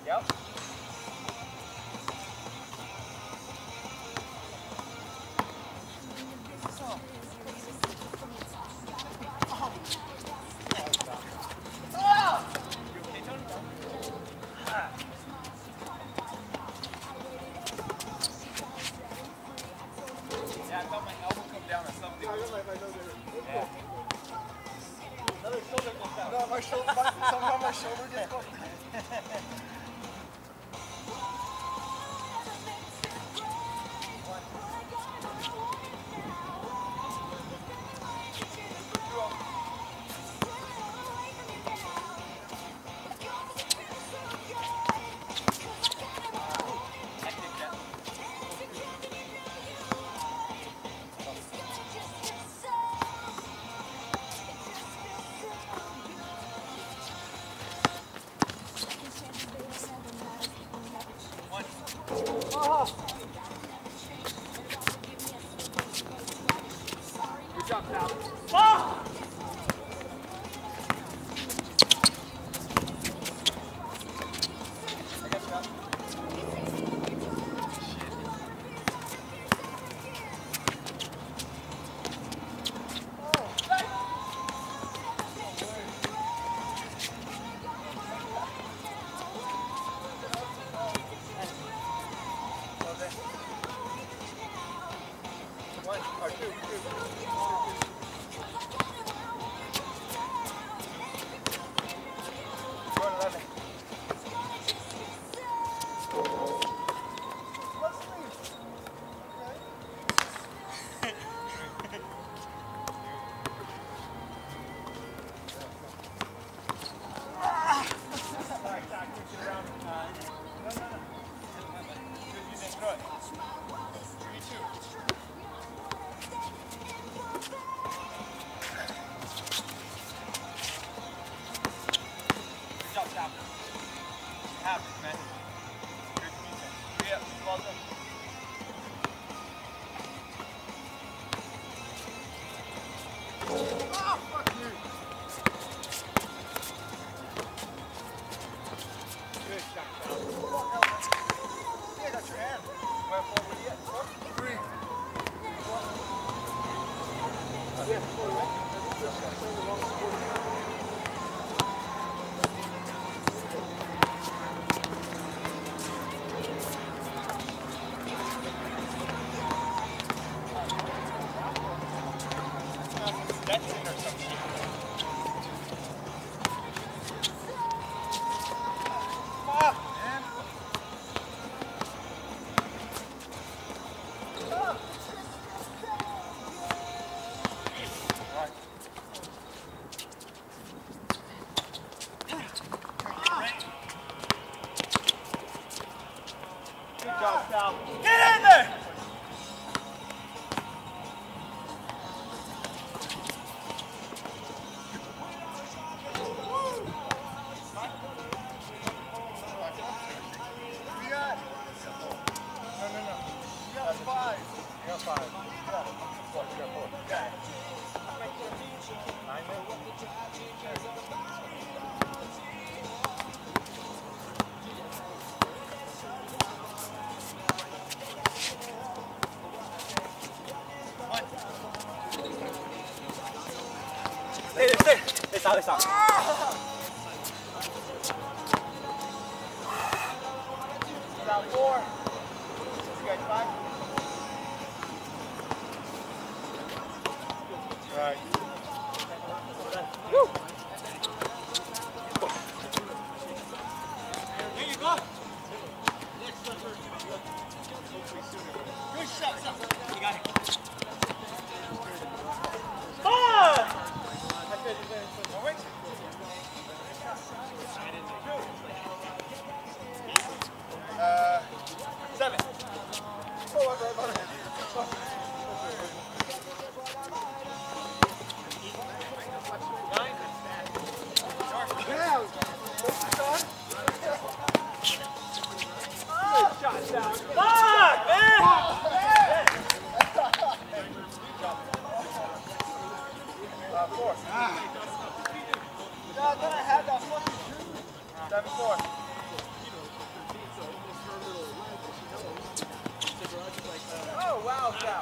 Yep. Yeah, I felt my elbow come down or something. Yeah, I got my nose there. Yeah. Another shoulder goes down. No, my shoulder, somehow my shoulder just goes down. Good job, pal. Oh! I got you, pal. One or two. Going 11. Let's leave. Sorry, Doc, push it around. No. You didn't throw it. 32. Good job, Tom. You have it, man. Good defense. Yeah, well done. Oh, fuck you. Good shot, Tom. Yeah, that's your hand. Where forward yet? 3. Yeah, 4, right? That's it or some shit. Fuck, man. Good job, Sal. Get in there! No. You got 5. You got 5. You got 4. You got 4. Okay. 9 minutes. Stay. Let's out. About 4. You guys 5? Right. Woo! There you go. Good shot. You got it. Fun! No, wait. 7. Oh, right. Then I had that fucking 7-4.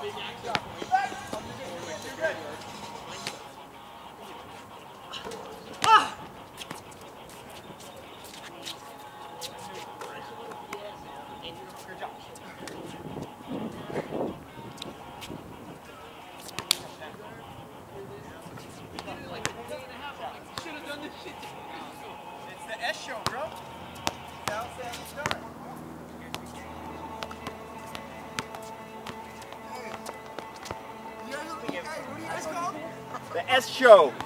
It's the S show, bro. Down, stand, start. Hey, what are you guys called? The S Show.